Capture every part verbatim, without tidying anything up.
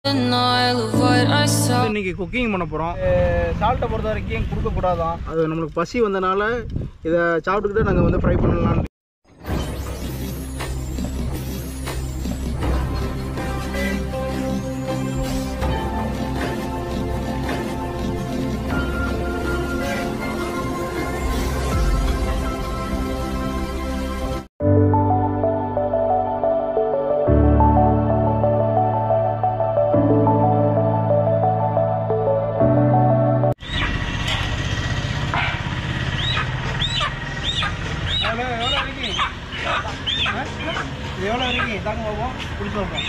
இன்னைக்கு குக்கிங் பண்ண போகிறோம். சால்ட்டை பொறுத்த வரைக்கும் கொடுக்கக்கூடாதான், அது நம்மளுக்கு பசி வந்தனால இதை சாப்பிட்டுக்கிட்டு நாங்கள் வந்து ஃப்ரை பண்ணலாம். எவ்வளோ இருக்கு தாங்க பார்ப்போம், பிடிச்சி வைப்போம்.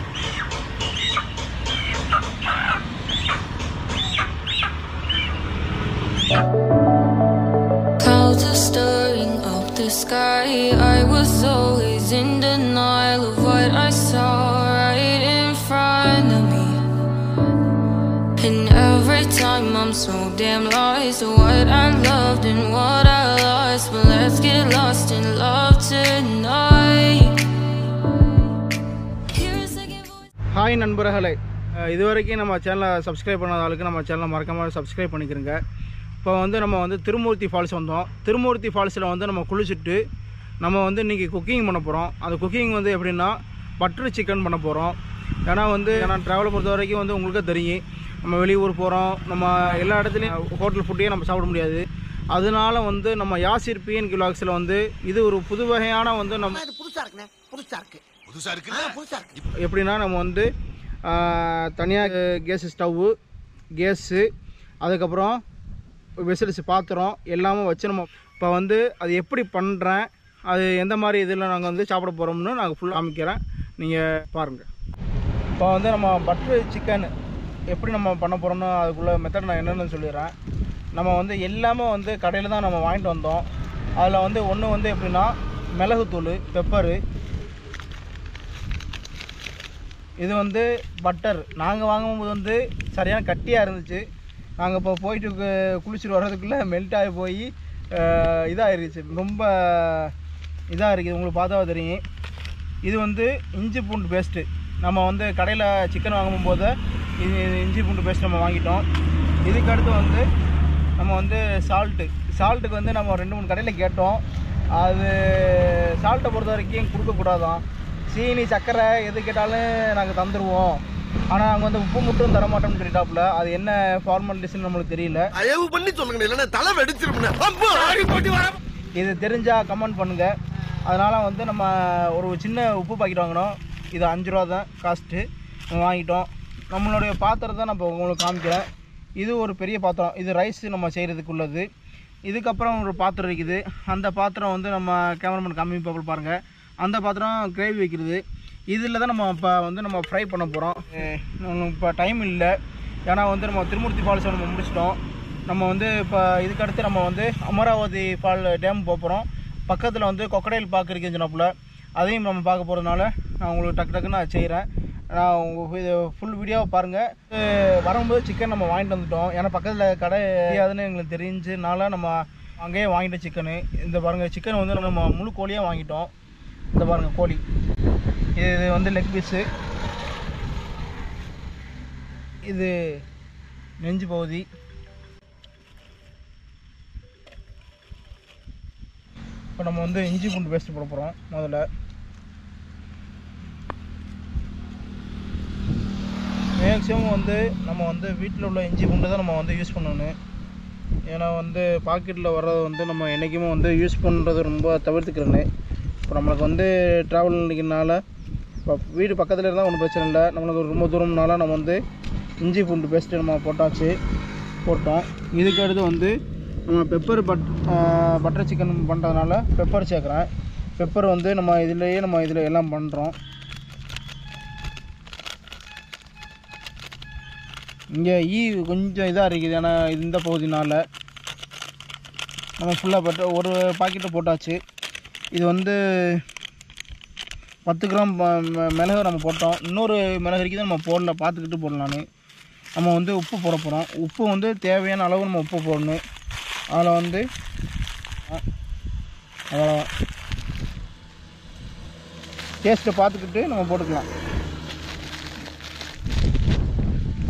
Clouds are stirring up the sky. I was always in denial of what I saw right in front of me. And every time I'm so damn lost to what I loved and what I lost. But let's get lost in love tonight. Hi நண்பர்களே, இது வரைக்கும் நம்ம சேனலை subscribe பண்ணாத ஆளுக்கு நம்ம சேனலை மறக்காமல் சப்ஸ்கிரைப் பண்ணிக்கிறோங்க. இப்போ வந்து நம்ம வந்து திருமூர்த்தி ஃபால்ஸ் வந்தோம். திருமூர்த்தி ஃபால்ஸில் வந்து நம்ம குளிச்சுட்டு நம்ம வந்து இன்றைக்கி குக்கிங் பண்ண போகிறோம். அந்த குக்கிங் வந்து எப்படின்னா பட்டர் சிக்கன் பண்ண போகிறோம். ஏன்னா வந்து ஏன்னா ட்ராவலை பொறுத்த வரைக்கும் வந்து உங்களுக்கு தெரியும், நம்ம வெளியூர் போகிறோம், நம்ம எல்லா இடத்துலையும் ஹோட்டல் ஃபுட்டையே நம்ம சாப்பிட முடியாது. அதனால வந்து நம்ம யாசிர் பிஎன் விலாக்ஸில் வந்து இது ஒரு புது வகையான வந்து நம்ம புதுசாக இருக்குண்ணே, புதுசாக இருக்குது புதுசாக இருக்கு புதுசாக இருக்கு எப்படின்னா நம்ம வந்து தனியாக கேஸ் ஸ்டவ்வு, கேஸு, அதுக்கப்புறம் வெசல்ஸ், பாத்திரம் எல்லாமே வச்சு நம்ம இப்போ வந்து அது எப்படி பண்ணுறேன், அது எந்த மாதிரி இதில் நாங்கள் வந்து சாப்பிட போகிறோம்னு நாங்கள் ஃபுல்லாக காமிக்கிறேன், நீங்கள் பாருங்கள். இப்போ வந்து நம்ம பட்டர் சிக்கன் எப்படி நம்ம பண்ண போகிறோம்னு அதுக்குள்ளே மெத்தட் நான் என்னென்னு சொல்லிடுறேன். நம்ம வந்து எல்லாமே வந்து கடையில் தான் நம்ம வாங்கிட்டு வந்தோம். அதில் வந்து ஒன்று வந்து எப்படின்னா மிளகுத்தூள், பெப்பரு, இது வந்து பட்டர். நாங்கள் வாங்கும்போது வந்து சரியான கட்டியாக இருந்துச்சு. நாங்கள் இப்போ போயிட்டு குளிச்சுட்டு வர்றதுக்குள்ளே மெல்ட் ஆகி போய் இதாகிருச்சு, ரொம்ப இதாக இருக்குது, உங்களுக்கு பார்த்தா தெரியும். இது வந்து இஞ்சி பூண்டு பேஸ்ட்டு. நம்ம வந்து கடையில் சிக்கன் வாங்கும்போது இது இஞ்சி பூண்டு பேஸ்ட் நம்ம வாங்கிட்டோம். இதுக்கு அடுத்து வந்து நம்ம வந்து சால்ட்டு. சால்ட்டுக்கு வந்து நம்ம ரெண்டு மூணு கடையில் கேட்டோம். அது சால்ட்டை பொறுத்த வரைக்கும் கொடுக்கக்கூடாதான், சீனி சர்க்கரை எது கேட்டாலும் நாங்கள் தந்துடுவோம், ஆனால் நாங்கள் வந்து உப்பு மட்டும் தர மாட்டோம்னு சொல்லிட்டாப்புல. அது என்ன ஃபார்மாலிட்டிஸ்ன்னு நம்மளுக்கு தெரியல. அயவு பண்ணி சொல்லுங்க, இல்லைன்னா தலை வெடிச்சிருப்பேன். இது தெரிஞ்சால் கமெண்ட் பண்ணுங்கள். அதனால் வந்து நம்ம ஒரு சின்ன உப்பு பாக்கெட் வாங்கினோம். இது அஞ்சு ரூபா தான் காஸ்ட்டு, வாங்கிட்டோம். நம்மளுடைய பாத்திரத்தை நான் இப்போ உங்களுக்கு காமிக்கிறேன். இது ஒரு பெரிய பாத்திரம், இது ரைஸ் நம்ம செய்கிறதுக்கு உள்ளது. இதுக்கப்புறம் ஒரு பாத்திரம் இருக்குது. அந்த பாத்திரம் வந்து நம்ம கேமராமேன் காமிப்பாப்பில் பாருங்கள். அந்த பாத்திரம் கிரேவி வைக்கிறது. இதில் தான் நம்ம இப்போ வந்து நம்ம ஃப்ரை பண்ண போகிறோம். இப்போ டைம் இல்லை, ஏன்னா வந்து நம்ம திருமூர்த்தி ஃபால்ஸை நம்ம முடிச்சிட்டோம். நம்ம வந்து இப்போ இதுக்கடுத்து நம்ம வந்து அமராவதி ஃபால் டேம் போக போகிறோம். பக்கத்தில் வந்து கொக்கடையில் பார்க்க இருக்குன்னு சொன்னாப்புல, அதையும் நம்ம பார்க்க போகிறதுனால நான் உங்களுக்கு டக்கு டக்குன்னு நான் செய்கிறேன். நான் உங்கள் இது ஃபுல் வீடியோவை பாருங்கள். வரும்போது சிக்கன் நம்ம வாங்கிட்டு வந்துட்டோம், ஏன்னா பக்கத்தில் கடை தெரியாதுன்னு எங்களுக்கு தெரிஞ்சுனால நம்ம அங்கேயே வாங்கிட்டோம் சிக்கனு. இந்த பாருங்கள், சிக்கன் வந்து நம்ம முழு கோழியாக வாங்கிட்டோம். இந்த பாருங்கள் கோழி, இது வந்து லெக் பீஸு, இது நெஞ்சு பகுதி. இப்போ நம்ம வந்து இஞ்சி பூண்டு பேஸ்ட் போட போகிறோம். முதல்ல மேக்ஸிமம் வந்து நம்ம வந்து வீட்டில் உள்ள இஞ்சி பூண்டு தான் நம்ம வந்து யூஸ் பண்ணணும். ஏன்னா வந்து பாக்கெட்டில் வர்றது வந்து நம்ம என்றைக்குமே வந்து யூஸ் பண்ணுறது ரொம்ப தவிர்த்துக்கிறேன்னு. இப்போ நம்மளுக்கு வந்து ட்ராவல் பண்ணிக்கிறனால இப்போ வீடு பக்கத்தில் இருந்தால் ஒன்றும் பிரச்சனை இல்லை. நம்மளுக்கு ரொம்ப தூரம்னால நம்ம வந்து இஞ்சி பூண்டு பேஸ்ட்டு நம்ம போட்டாச்சு, போட்டோம். இதுக்கு அடுத்து வந்து நம்ம பெப்பர் பட் பட்டர் சிக்கன் பண்ணுறதுனால பெப்பர் சேர்க்குறேன். பெப்பர் வந்து நம்ம இதிலேயே நம்ம இதில் எல்லாம் பண்ணுறோம். இங்கே ஈ கொஞ்சம் இதாக இருக்குது, ஏன்னா இந்த பகுதினால் நம்ம ஃபுல்லாக பட்ட ஒரு பாக்கெட்டை போட்டாச்சு. இது வந்து பத்து கிராம் மிளகு நம்ம போட்டோம். இன்னொரு மிளகு இருக்குது நம்ம போடல, பார்த்துக்கிட்டு போடலான்னு. நம்ம வந்து உப்பு போட போகிறோம். உப்பு வந்து தேவையான அளவு நம்ம உப்பு போடணும். அதில் வந்து அவ்வளோ டேஸ்ட்டை பார்த்துக்கிட்டு நம்ம போட்டுக்கலாம்.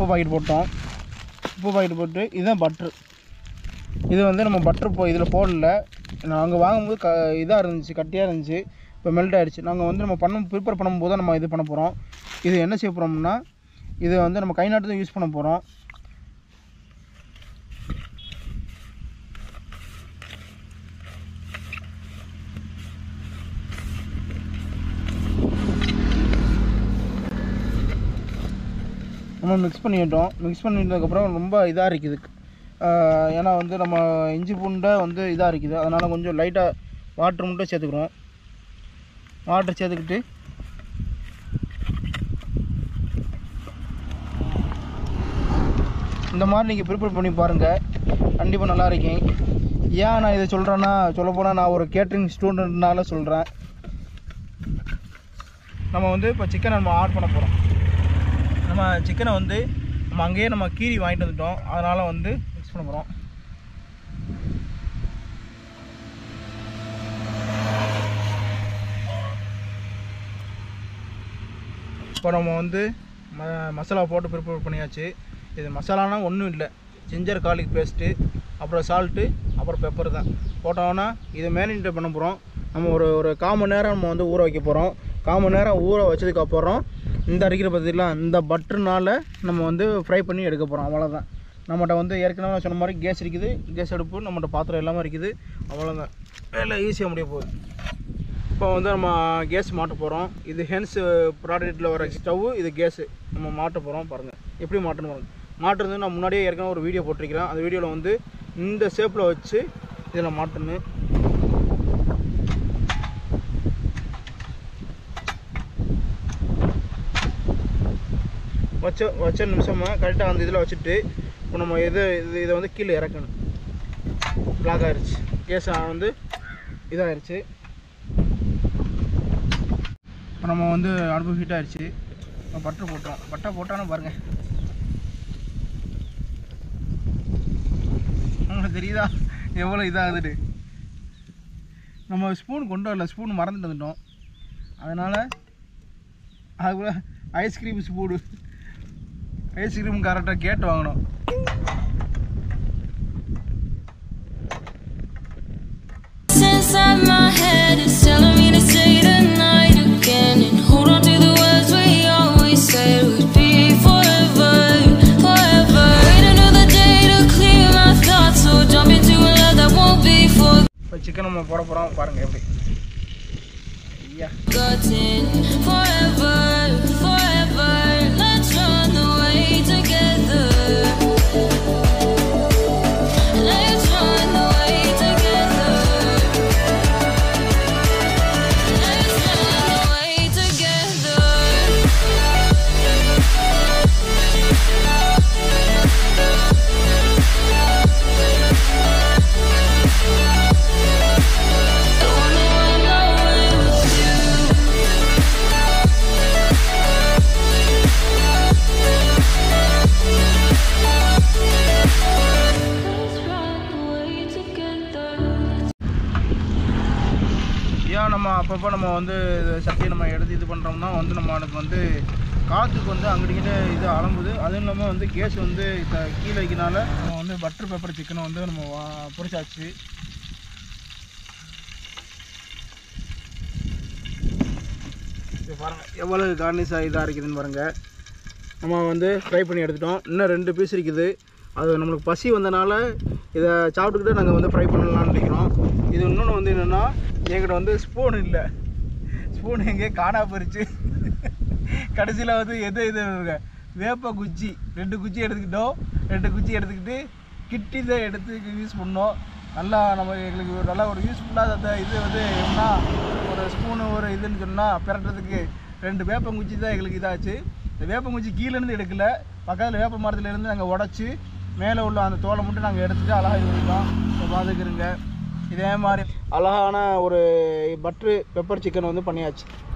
உப்பு பாக்கெட் போட்டோம். உப்பு பாக்கெட் போட்டு இதுதான் பட்ரு. இது வந்து நம்ம பட்ரு போ இதில் போடல. நாங்கள் வாங்கும்போது க இதாக இருந்துச்சு, கட்டியாக இருந்துச்சு. இப்போ மெல்ட் ஆகிடுச்சு. நாங்கள் வந்து நம்ம பண்ண ப்ரிப்பேர் பண்ணும்போது தான் நம்ம இது பண்ண போகிறோம். இது என்ன செய்ய போகிறோம்னா இதை வந்து நம்ம கை நாட்டு தான் யூஸ் பண்ண போகிறோம். நம்ம மிக்ஸ் பண்ணிட்டோம். மிக்ஸ் பண்ணிட்டதுக்கப்புறம் ரொம்ப இதாக இருக்குது. ஏன்னா வந்து நம்ம இஞ்சி பூண்டை வந்து இதாக இருக்குது. அதனால் கொஞ்சம் லைட்டாக வாட்டர் மட்டும் சேர்த்துக்கிறோம். வாட்டர் சேர்த்துக்கிட்டு இந்த மாதிரி நீங்கள் ப்ரிப்பேர் பண்ணி பாருங்கள், கண்டிப்பாக நல்லா இருக்கேன். ஏன் நான் இதை சொல்கிறேன்னா, சொல்லப்போனால் நான் ஒரு கேட்ரிங் ஸ்டூடெண்ட்னால சொல்கிறேன். நம்ம வந்து இப்போ சிக்கனை நம்ம ஆட் பண்ண போகிறோம். நம்ம சிக்கனை வந்து நம்ம அங்கேயே நம்ம கீரி வாங்கிட்டு வந்துட்டோம். அதனால் வந்து மிக்ஸ் பண்ண போகிறோம். இப்போ நம்ம வந்து ம மசாலா போட்டு ப்ரிப்பேர் பண்ணியாச்சு. இது மசாலானா ஒன்றும் இல்லை, ஜிஞ்சர் கார்லிக் பேஸ்ட்டு, அப்புறம் சால்ட்டு, அப்புறம் பெப்பர் தான் போட்டோன்னா இதை மேரினேட் பண்ண போகிறோம். நம்ம ஒரு ஒரு கால் மணி நேரம் நம்ம வந்து ஊற வைக்க போகிறோம். கால் மணி நேரம் ஊற வச்சதுக்கப்புறம் இந்த அரைக்கிற பற்றிலாம் இந்த பட்டர்னால் நம்ம வந்து ஃப்ரை பண்ணி எடுக்க போகிறோம். அவ்வளோதான். நம்மகிட்ட வந்து ஏற்கனவே சொன்ன மாதிரி கேஸ் இருக்குது, கேஸ் அடுப்பு, நம்மகிட்ட பாத்திரம் எல்லாமே இருக்குது. அவ்வளோதான், வேலை ஈஸியாக முடிய போகுது. இப்போ வந்து நம்ம கேஸ் மாட்ட போகிறோம். இது ஹென்ஸ் ப்ராடக்ட்டில் வர ஸ்டவ்வு, இது கேஸு நம்ம மாட்ட போகிறோம். பாருங்கள் எப்படி மாட்டணும் பாருங்கள். மாட்டுறது நான் முன்னாடியே ஏற்கனவே ஒரு வீடியோ போட்டிருக்கிறேன். அந்த வீடியோவில் வந்து இந்த ஷேப்பில் வச்சு இதில் மாட்டணும். வச்ச வச்ச நிமிஷமாக கரெக்டாக அந்த இதில் வச்சுட்டு இப்போ நம்ம எது இது இதை வந்து கீழே இறக்கணும். பிளாக் ஆகிடுச்சு, கேஸ் வந்து இதாகிடுச்சு. இப்போ நம்ம வந்து அடுப்பு ஹீட் ஆகிடுச்சு. பட்டர் போட்டோம். பட்டர் போட்டாலும் பாருங்கள், உங்களுக்கு தெரியுதா எவ்வளோ இதாகுதுட்டு. நம்ம ஸ்பூன் கொண்டு வரல, ஸ்பூன் மறந்துட்டு வந்துட்டோம். அதனால் அதுக்குள்ள ஐஸ்கிரீம் ஸ்பூனு, ஐஸ்கிரீம் கரெக்டாக கேட்டு வாங்கணும். Inside my head is telling me to say tonight again and hold on to the words we always said would be forever, forever. Wait another day to clear my thoughts, so jump into a love that won't be for. இப்போ chicken நம்ம போட போகிறோம். பாருங்கள் எப்படி. ஐயா Forever, forever, let's run away together. Let's run away together. Let's run away together. I wanna run away with you. Let's run away together. ஏன் நம்ம அப்பப்போ நம்ம வந்து சக்தியை நம்ம எடுத்து இது பண்ணுறோம்னா வந்து நம்மளுக்கு வந்து காற்றுக்கு வந்து அங்கிட்ட இது அலம்புது. அதுவும் இல்லாமல் வந்து கேஸ் வந்து கீழே வைக்கிறனால நம்ம வந்து பட்டர் பெப்பர் சிக்கனை வந்து நம்ம வா பொரிச்சாச்சு. இது பாருங்கள் எவ்வளோ கார்னிஷாக இதாக இருக்குதுன்னு பாருங்கள். நம்ம வந்து ஃப்ரை பண்ணி எடுத்துட்டோம். இன்னும் ரெண்டு பீஸ் இருக்குது. அது நம்மளுக்கு பசி வந்தனால இதை சாப்பிட்டுக்கிட்டு நாங்கள் வந்து ஃப்ரை பண்ணலாம்னு நினைக்கிறோம். இது இன்னொன்று வந்து என்னென்னா, என்கிட்ட வந்து ஸ்பூன் இல்லை. ஸ்பூன் எங்கேயே காணா போயிடுச்சு. கடைசியில் வந்து எது இது வேப்ப குச்சி ரெண்டு குச்சி எடுத்துக்கிட்டோம். ரெண்டு குச்சி எடுத்துக்கிட்டு கிட்டி தான் எடுத்து யூஸ் பண்ணோம். நல்லா நம்ம எங்களுக்கு ஒரு நல்லா ஒரு யூஸ்ஃபுல்லாக அந்த இது வந்து என்ன ஒரு ஸ்பூனு ஒரு இதுன்னு சொன்னால் பிரட்டுறதுக்கு ரெண்டு வேப்பங்குச்சி தான் எங்களுக்கு இதாச்சு. இந்த வேப்பங்குச்சி கீழேருந்து எடுக்கல, பக்கத்தில் வேப்ப மரத்துலேருந்து நாங்கள் உடச்சி மேலே உள்ள அந்த தோலை மட்டும் நாங்கள் எடுத்துகிட்டு அழகாக இது பண்ணிட்டோம். இப்போ பார்த்துக்கிறோங்க. இதே மாதிரி அழகான ஒரு பட்ரு பெப்பர் சிக்கன் வந்து பண்ணியாச்சு.